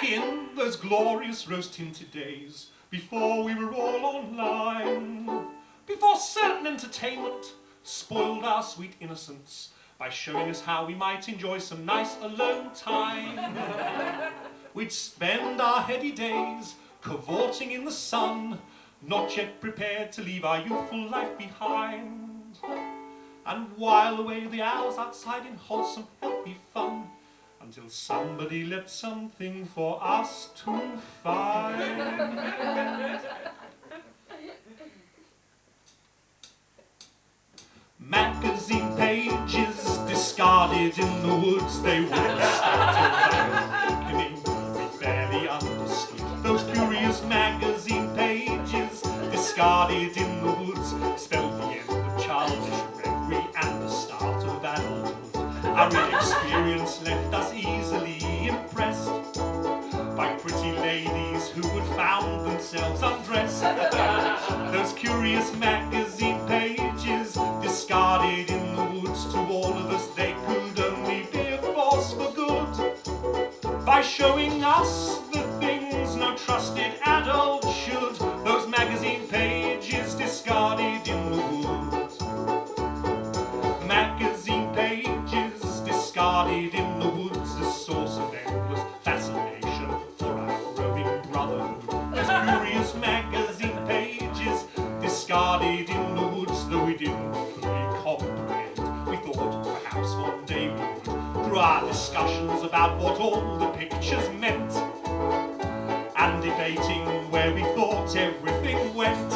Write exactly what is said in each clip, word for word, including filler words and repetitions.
in those glorious rose-tinted days, before we were all online, before certain entertainment spoiled our sweet innocence by showing us how we might enjoy some nice alone time. We'd spend our heady days cavorting in the sun, not yet prepared to leave our youthful life behind, and while away the hours outside in wholesome, healthy fun, until somebody left something for us to find. Magazine pages discarded in the woods, they wouldn't start till awakening. We barely understood those curious magazine pages discarded in the woods, spelled the end of childish reverie and the start of adulthood. Our inexperience left us easily impressed by pretty ladies who had found themselves undressed. Those curious magazine pages discarded in the woods, to all of us they could only be a force for good, by showing us the things no trusted adult should. Those magazine pages discarded in the woods. Magazine pages discarded in the woods, a source of endless fascination for our growing brotherhood. Those curious magazine pages discarded in the woods, though we didn't fully comprehend, we thought perhaps one day we would, through our discussions about what all the pictures meant, and debating where we thought everything went.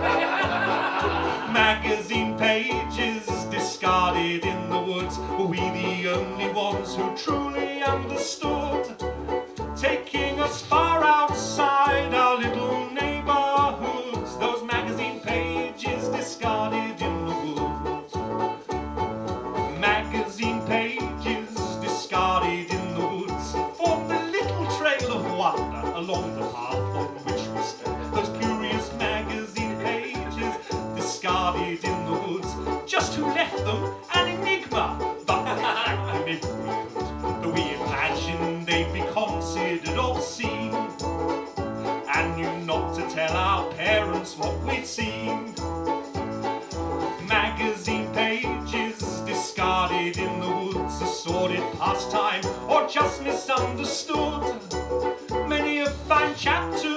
Magazine pages discarded in the woods, were we the only ones who truly understood, taking us far outside our little neighborhoods. Those magazine pages discarded in the woods. Magazine pages discarded in the woods formed a little trail of wonder along the path on which we stood. Those curious magazine pages discarded in the woods, just who left them an enigma, but we thanked them if we could, though we imagined they'd be considered obscene, and knew not to tell our parents what we'd seen. Magazine pages discarded in the woods, a sordid pastime or just misunderstood. Many a fine chapter